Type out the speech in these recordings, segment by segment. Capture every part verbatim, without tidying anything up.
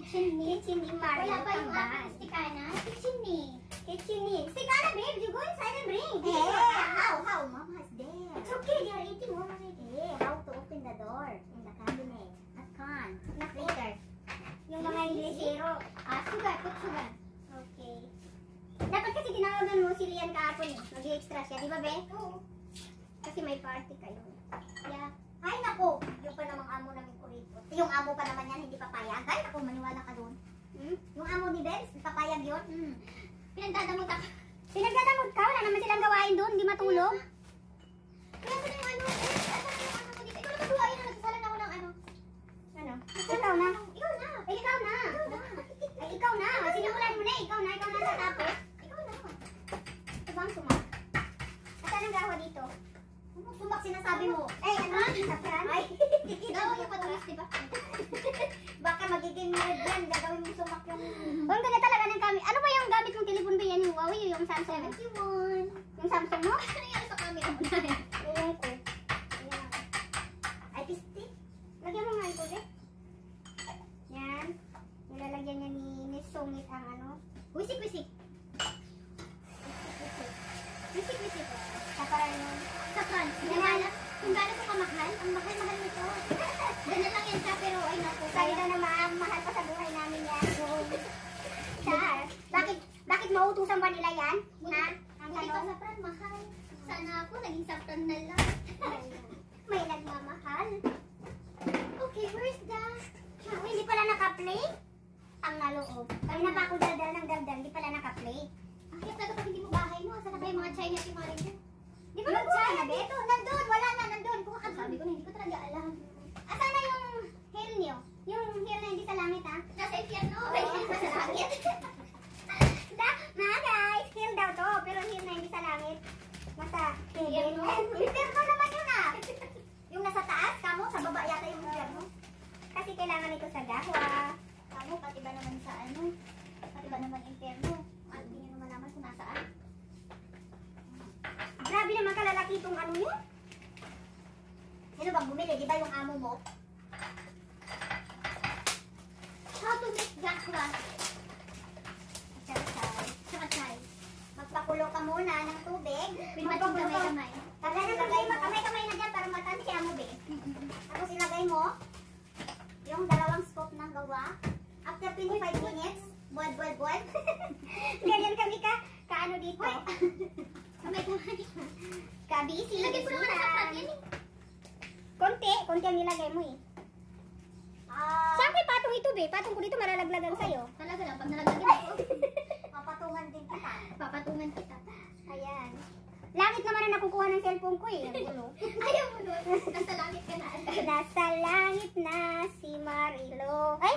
Kitchen ni. Kitchen ni Mario. Wala pa yung aking stikana. Kitchen ni. Kitchen ni. Stikana, babe. You go inside and bring. Hey, how? How? Mama's there. It's okay. They are eating already. Hey, how to open the door in the cabinet. I can't. Not later. Yung mga Inglesero. Ah, sugar. Put sugar. Okay. Dapat kasi tinawagan mo si Lian kahapon eh. Mag-extra siya. Di ba, be? Oo. Kasi may party kayo. Yeah. Ay, naku. Yung pa namang amo namin kuripot. Yung amo pa naman yan, hindi papayag. Ay, naku, maniwala ka doon. Hmm? Yung amo ni Bebs, papayag yun. Hmm. Pinagdadamot ako. Pinagdadamot ka? Wala naman silang gawain doon. Hindi matulog. Kaya ko na yung ano. Eh, ano na yung ano ko dito. Ikaw na magduwain na. Nagsasalan ako ng ano. Ano? Ikaw na. Ikaw na. Ay, ikaw na. Ikaw na. Ay, ikaw na. Sinimulan mo na. Ikaw na. Ikaw na natapos. Ikaw na. Ito bang sumak? Asan ang gawa dito? Ano sumak sinasabi mo? Ay, ano? Sapran? Ay, Daw yung patulis, di ba? baka magiging red yan. Gagawin mo sumak yung... Oh, ang ganda talaga ng gamit. Ano ba yung gamit mong telepon ba yan? Yung Huawei yung Samsung? seventy-one. Yung Samsung mo? Ano nangyari sa camera mo na yan? Ewan ko. Ayan. Ay, pisti. Lagyan mo nga ito, eh. Yan. Nilalagyan niya ni Miss Sungit ang ano. Wisik-wisik. Wisik-wisik. Saparan yun. Sa France. Yan. Kung gano'n ko kamahal, ang mahal-mahal nito. Ganyan lang yan siya, pero ay naku. Sabi na naman, mahal pa sa buhay namin yan. Char. Bakit, bakit mautusan ba nila yan? Ha? Ang Hindi pa tanong? sa France, mahal. Sana ako, naging saptan na lang. May nagmamahal. Okay, where's the... Oh, hindi pala naka-play? Ang naloob. Kaya na pa ako daldal ng daldal, hindi pala naka-play. Ang kaya talaga pag hindi mo bahay mo, saan na ba yung mga China si Marin dyan? Di ba mag-China na, Beto? Nandun, wala na, nandun. Kuha ka Sabi ko na, hindi ko talaga alam. Asan na yung hair niyo? Yung hair na hindi sa langit, ha? Nasa piano, may hindi sa langit. Da, mga guys, hair daw to, pero hair na hindi sa langit. Nasa heaven. Inferno naman yun, ah. Yung nasa taas, kamo, sa baba yata yung inferno. Kasi kailangan ito sa gahwa. Kamu, pati ba naman sa ano? Pati ba naman inferno? Ano, hindi nyo naman naman kung nasaan. Grabe naman kalalaki itong ano yun. Sino bang bumili? Di ba yung amo mo? How to make gakwa? Chay-chay. Tsaka chay. Magpakulo ka muna ng tubig. Pinmating kamay-kamay. Tagay na tagay mo. Kamay-kamay na dyan para matansya mo, be. Tapos ilagay mo yung dalawang scoop ng gawa. After twenty-five minutes, buwad, buwad, buwad. Ganyan kami ka, kaano dito. Kamay-kamay. Kabisi. Lagyan ko naman sa pan yan eh. Konti, konti ang nilagay mo eh. Ah, Saan kay patong ito, be? Patong ko dito malalaglagan sa'yo. talaga lang, pag nalagyan ako, Papatungan din kita. papatungan kita. Ayan. Langit naman ang nakukuha ng cellphone ko eh. Ang gulo. Ayaw mo nun. Nasa langit ka na. Nasa langit na si Marilo. Ay!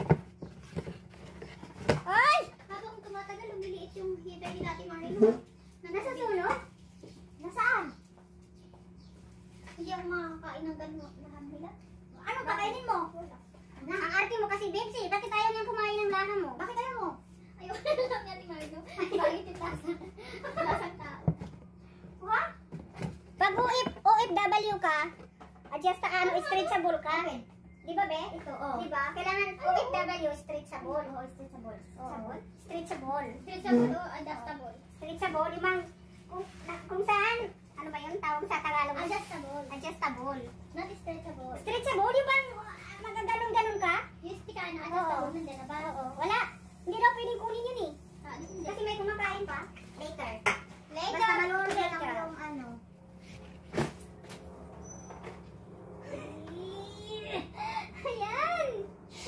Ay! Habang tumatagal, lumiliit yung hibay ni Dati Marilo. Nasa sulod? Nasaan? Hindi ako makakain ng gano'n lahat nila. Ano kakainin mo? Na, ang arte mo kasi, Bebsi. Bakit ayaw niyang kumain ng laham mo? Bakit ayaw mo? Ayaw na lang ni Ate Marilo. Bakit yung tasa? Lasang tao. Ha? Pag O F W ka, adjust ka, ano, straight sa ball ka. Di ba, Be? Ito, oh. Di ba? Kailangan O F W, straight sa ball. Oo, straight sa ball. Oo. Straight sa ball. Straight sa ball o adjustable? Straight sa ball. Yung mga, kung, na- kung saan, ano ba yun, tawag sa Tagalog? Adjustable. Adjustable. Not straight sa ball. Straight sa ball, yung bang uh, magaganon-ganon ka? Yung stick na adjustable, nandiyan na ba? Oo. Wala. Hindi daw pwedeng kunin yun eh. Ah, ano hindi? Kasi may kumakain pa. Later. Later. Basta malulog Later. lang yung ano. Ayan!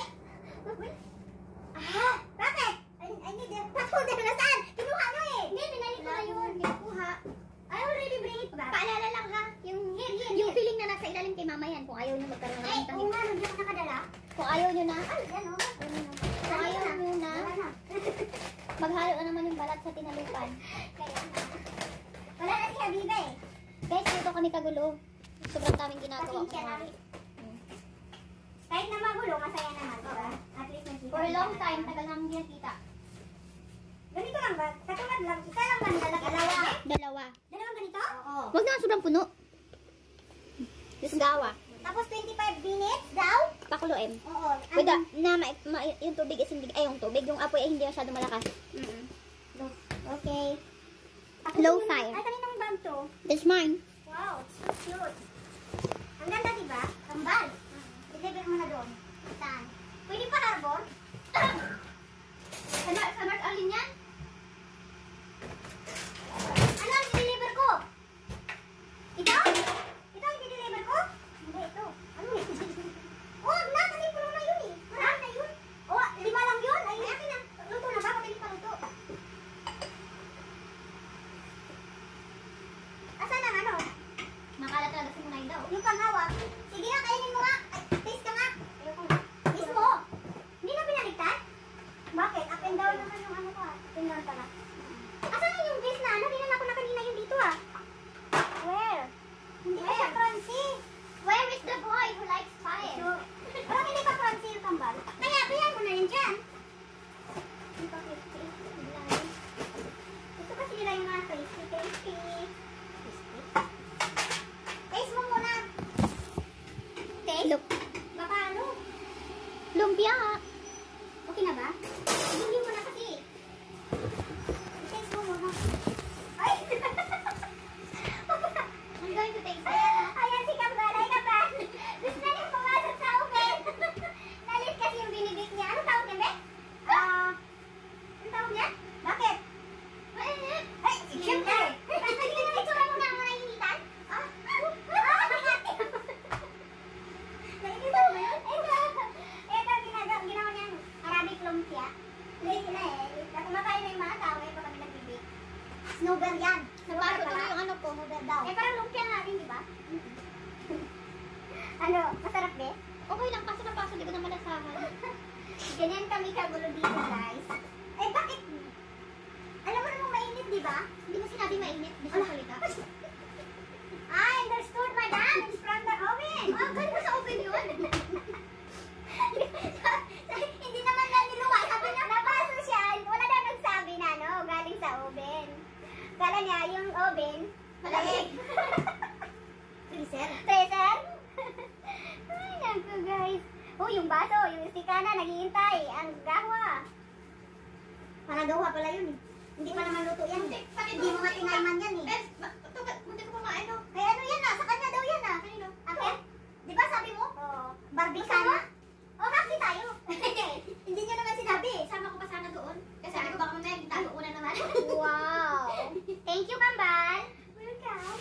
Ah! Bakit? Ay, ay, hindi. Papunta na saan? Kinuha nyo eh! Hindi, binalik ko na yun. Kinukuha. I already bring it back. Paalala lang ha, yung Here, here, yung here. feeling na nasa ilalim kay mama yan. Kung ayaw nyo magkaroon Ay, ng oo tahi. nga, nandiyan ko nakadala. Kung ayaw nyo na, Ay, yan o. kung ayaw nyo na, Wala na. maghalo na naman yung balat sa tinalupan. Kaya na. Wala na si Habiba eh. Guys, dito kami kagulo. Sobrang daming ginagawa ko. Pasensya na. Kahit na magulo, masaya naman, diba? At least nakita. For a long time, tagal namin hindi nakita. Ganito lang ba? Katulad lang. Isa lang ba nalagay? Dalawa. Dalawa. Dalawang ganito? Wag na, sobrang puno. Just gawa. Tapos twenty-five minutes daw? Pakuluin. Oo. With the, na ma, ma, yung tubig is hindi, ay yung tubig, yung apoy ay hindi masyado malakas. Mm-mm. Okay. Low yung- fire. Ay, kaninang bag to? That's mine. Wow, it's so cute. Ang ganda, diba? Kambal. I-deliver mo na doon. Saan? Pwede pa harbor? Sa Mar- sa Mart Alin yan? Ano ang i-deliver ko? Ito? Ito ang i-deliver ko? Hindi, ito. Ano yun? Huwag na, kasi puno na yun eh. Marami na yun. O, lima lang yun. Ay, akin na. Luto na ba? Pwede pa luto. Asan ang ano? Makalat talaga si Munay daw. Yung panghawak. Sige na, kainin mo nga. Ay, taste ka nga. Taste mo. Hindi na pinaligtad? Bakit? Up and down naman yung ano ko ah. Up and down pala. Asan na yung base na ano? Dinala ko na kanina yung dito ah. Where? Hindi pa siya crunchy. Where is the boy who likes fire? So, parang hindi pa crunchy yung kambal. Kaya, bayan mo na yun dyan. Hindi pa crispy. Gusto kasi nila yung mga crispy, crispy. Crispy. Taste mo muna. Taste? Look. Baka ano? Lumpia. Okay na ba? Hindi mo na kasi. Taste mo muna. Ay! I'm going to taste it. Ayan si Kambal. Ay, Kambal. Gusto na niya pumasok sa oven. Nalit kasi yung binibig niya. Ano tawag niya, Be? Ah, ano tawag niya? Bakit? Ay, siyempre. Pwede ka na itsura mo na ang mga initan? Ah, ah, ate. Nainitan mo yun? Ito, ito, ginagawa, ginawa niyang Arabic lumpia. Late na eh. Kumakain na yung mga tao, ito kami nagbibig. Snowbird yan. Napasok Snowbird ko pala. yung ano ko. Snowbird daw. Eh, parang lumpia nga din, di ba? Ano, masarap be? Okay lang, kaso napasok, di ko naman nasahan. Ganyan kami kagulo dito, guys. Eh, bakit? Alam mo namang mainit, di ba? Hindi mo sinabi mainit, di siya salita. I understood, madam. It's from the oven. Ah, galing ba sa oven yun? Hindi naman na niluwa. Sabi niya, nabaso siya. Wala na nagsabi na, no? Galing sa oven. Kala niya, yung oven, Malamig. freezer. Freezer? Ay, naku, guys. Oh, yung baso, yung istikana, naghihintay. Ang gawa. Para gawa pala yun, eh. Hindi pa naman luto yan. Hindi, pati Hindi mo nga tinayman yan, eh. Eh, ba- ito, munti ko pa nga, ano? Kaya ano yan ah, sa kanya daw yan ah. Kanino? Akin? Di ba sabi mo? Oo. Barbie sana? Oo, happy tayo. Hindi nyo naman sinabi. Sama ko pa sana doon. Kasi sabi ko baka mamaya tago una naman. Wow. Thank you, Kambal. Welcome.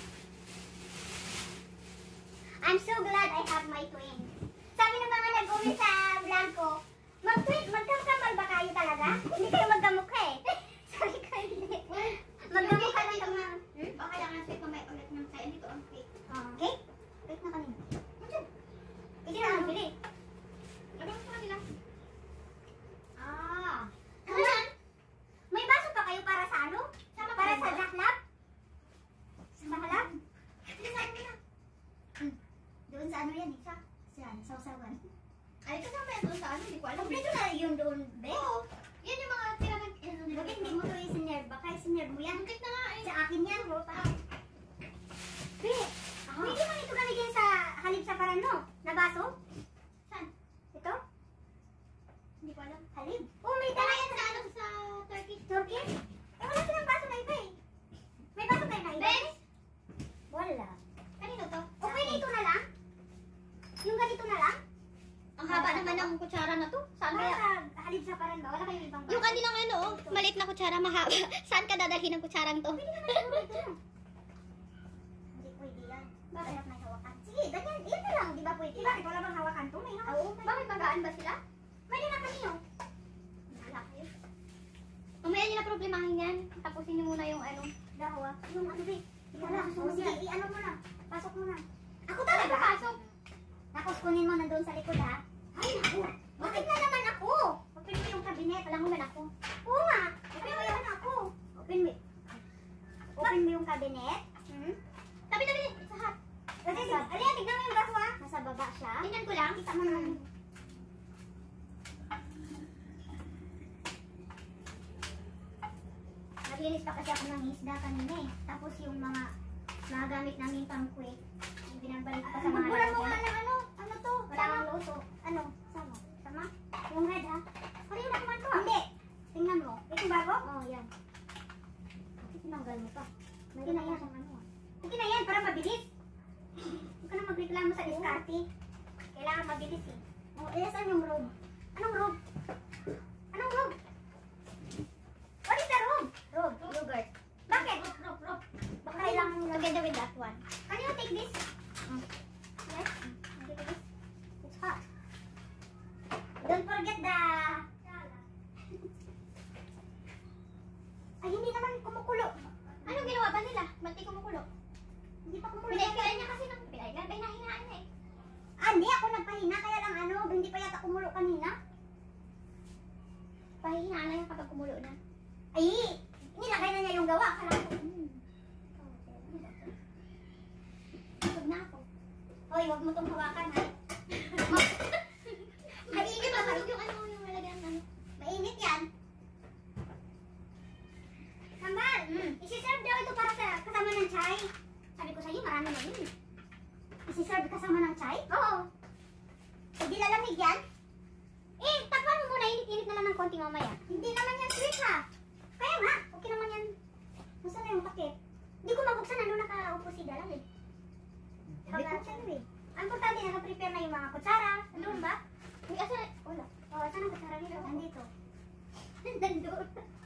I'm so glad I have my twin. Sabi ng mga nag-comment sa vlog ko, mag-twin, magkakambal ba kayo talaga? Hindi kayo magkamukha eh. Sabi ko hindi. Magkamukha lang yung mga... Hmm? O kailangan sa ito may ulit ng kaya dito ang cake. Okay? Wait na kanina. Hindi na nabili. Lagyan ko kanila. Ah. Ano yan? May baso pa kayo para sa ano? Sama Para ka sa ba? laklap? Sa makalap? Sige, sabi mo na. Doon sa ano yan eh? Sa? Saan? Sausawan. Ay, kasama yan doon sa ano, hindi ko alam. Kompleto na yun doon, be? Oo. Yan yung mga tira ng ano nila. Bakit hindi mo to isinerve? Baka isinerve mo yan. Cake na nga eh. Sa akin yan, bro. Be, pwede mo ito galigyan sa halip sa parano? Na baso? Saan? Ito? Hindi ko alam. Halip? Oh, may Tara dala yan sa ano, sa Turkish. Turkey? Eh, wala silang baso na iba eh. May baso kayo na iba? Benz? Wala. Kanino to? O pwede ito na lang? Yung ganito na lang? Ang haba naman ng kutsara na to. Saan Para kaya? sa halip sa paran ba? Wala kayong ibang baso? Yung kanilang ano, oh, maliit na kutsara, mahaba. Saan ka dadalhin ng kutsarang to? Pwede naman siguro ito. Hindi pwede yan. Bakit may hawakan? Sige, ganyan. Yan na lang. Di ba pwede? Bakit wala bang hawakan to? May hawakan. Oo. Bakit magaan ba sila? May na kanino. Wala kayo. Mamaya nyo na problemahin yan. Tapusin nyo muna yung ano. Dahawa. Yung ano ba? Ikaw na. Susunod O, sige, yan. i-ano mo na. Pasok mo na. Ako talaga? Pasok. Tapos kunin mo na doon sa likod ha. Ay, naku. Bakit na naman ako? Open mo yung kabinet. Walang naman ako. Oo nga. Open mo yung ako. Open mo. Open mo yung kabinet. Hmm? Tabi, tabi. Sa hat. Kasi, alin, tignan mo yung baso ha. Nasa baba siya. Tingnan ko lang. Kita mo na. Naglinis pa kasi ako ng isda kanina eh. Tapos yung mga Magamit namin pang quick. Binabalik ko pa sa mga Magbulan mo nga lalagyan. ng ano. Ano to? Wala Sama. kang luto. Ano? Sama. Sama? Yung red ha? Pareho na naman to ah. Hindi. Tingnan mo. Ito bago? Oh, yan. Tinanggal mo pa. Hindi na yan. Ano ah. Sige na yan, para mabilis. Huwag ka na magreklamo sa diskarte. Kailangan mabilis eh. Oh, eh, saan yung robe? Anong robe? Anong robe? What is the robe? Robe, yogurt. Bakit? Robe, robe. Baka kailangan nyo lang. Together with that one. Can you take this? Mm. Yes? Take this. It's hot. Don't forget the... Ay, hindi naman kumukulo. Anong ginawa ba nila? Ba't di kumukulo? Hindi pa kumukulo. Pinaikilan niya kasi ng pinaikilan. Ay, nahinaan niya eh. Ah, hindi. Ako nagpahina. Kaya lang ano, hindi pa yata kumulo kanina. Pahinaan na yan kapag kumulo na. Ay, nilagay na niya yung gawa. Kala ko. Hmm. Busog na ako. Hoy, wag mo tong hawakan ha. Mainit ba tulog yung ano yung malagyan ano? Mainit yan. Kambal, Mm. isi-serve daw ito para sa kasama ng chai. Sabi ko sa'yo, marami na yun eh. Isi-serve kasama ng chai? Oo. Hindi lalamig yan? Eh, takpan mo muna. Init-init na lang ng konti mamaya. Hindi naman yan sweet ha. Kaya nga, okay naman yan. Nasaan na yung takip? Hindi ko mabuksan, ano nakaupo si Dalang eh. Pag-action eh. Ang importante, naka-prepare na yung mga kutsara. Nandun ba? Uy, asa na? Wala. O, saan ang kutsara nito? Nandito. Nandun.